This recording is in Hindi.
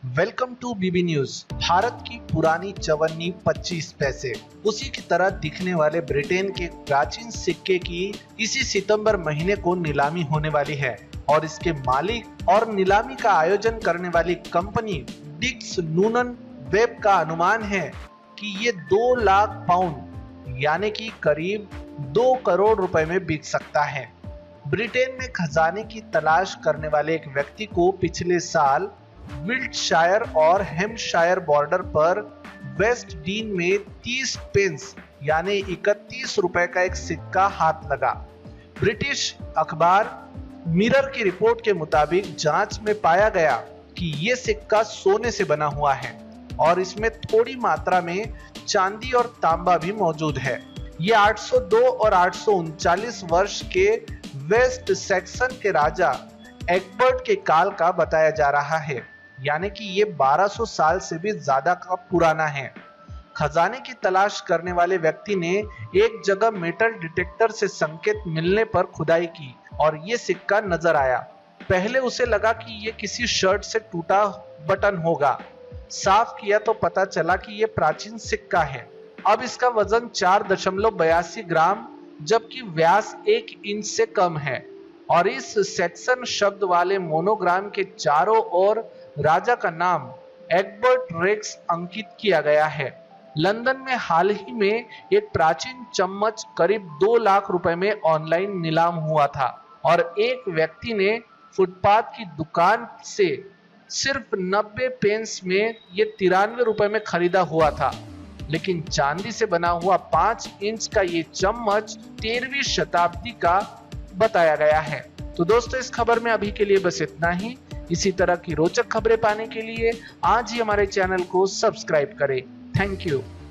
Welcome to BB news. Bharat की पुरानी चवन्नी 25 पैसे उसी की तरह दिखने वाले ब्रिटेन के प्राचीन सिक्के की इसी सितंबर महीने को नीलामी होने वाली है और इसके मालिक और नीलामी का आयोजन करने वाली कंपनी डिक्स नूनन वेब का अनुमान है कि ये 2 लाख पाउंड यानी कि करीब 2 करोड़ रुपए में बिक सकता है। ब्रिटेन में खजाने की तलाश करने वाले एक व्यक्ति को पिछले साल विल्टशायर और हैम्पशायर बॉर्डर पर वेस्ट डीन में 30 पेंस यानी 31 रुपए का एक सिक्का हाथ लगा। ब्रिटिश अखबार मिरर की रिपोर्ट के मुताबिक जांच में पाया गया कि ये सिक्का सोने से बना हुआ है और इसमें थोड़ी मात्रा में चांदी और तांबा भी मौजूद है। ये 802 और 839 वर्ष के वेस्ट सेक्सन के राजा एग्बर्ट के काल का बताया जा रहा है, यानी कि ये 1200 साल से भी ज्यादा का पुराना है। खजाने की तलाश करने वाले व्यक्ति ने एक जगह मेटल डिटेक्टर से संकेत मिलने पर खुदाई की और ये सिक्का नजर आया। पहले उसे लगा कि ये किसी शर्ट से टूटा बटन होगा। साफ किया तो पता चला कि ये प्राचीन सिक्का है। अब इसका वजन 4.82 ग्राम जबकि व्यास 1 इंच से कम है और इस सेक्सन शब्द वाले मोनोग्राम के चारों ओर राजा का नाम एग्बर्ट रेक्स अंकित किया गया है। लंदन में हाल ही में एक प्राचीन चम्मच करीब 2 लाख रुपए में ऑनलाइन नीलाम हुआ था और एक व्यक्ति ने फुटपाथ की दुकान से सिर्फ 90 पेंस में ये 93 रुपए में खरीदा हुआ था। लेकिन चांदी से बना हुआ 5 इंच का ये चम्मच 13वीं शताब्दी का बताया गया है। तो दोस्तों, इस खबर में अभी के लिए बस इतना ही। इसी तरह की रोचक खबरें पाने के लिए आज ही हमारे चैनल को सब्सक्राइब करें। Thank you.